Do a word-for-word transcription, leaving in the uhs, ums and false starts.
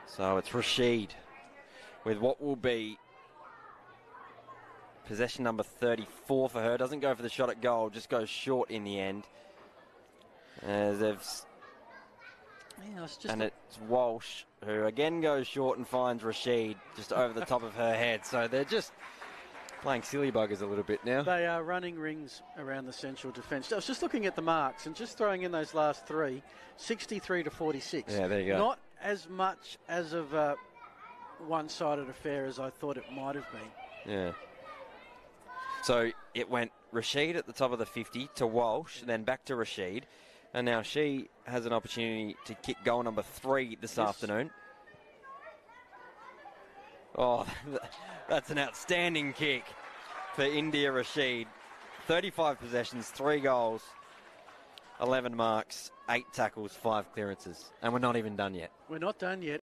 So it's Rasheed with what will be possession number thirty-four for her. Doesn't go for the shot at goal, just goes short in the end. As they've Yeah, it's just and it's Walsh who again goes short and finds Rasheed just over the top of her head. So they're just playing silly buggers a little bit now. They are running rings around the central defence. I was just looking at the marks and just throwing in those last three, sixty-three to forty-six. Yeah, there you go. Not as much as of a one-sided affair as I thought it might have been. Yeah. So it went Rasheed at the top of the fifty to Walsh, then back to Rasheed. And now she has an opportunity to kick goal number three this Yes. afternoon. Oh, that's an outstanding kick for India Rasheed. thirty-five possessions, three goals, eleven marks, eight tackles, five clearances. And we're not even done yet. We're not done yet.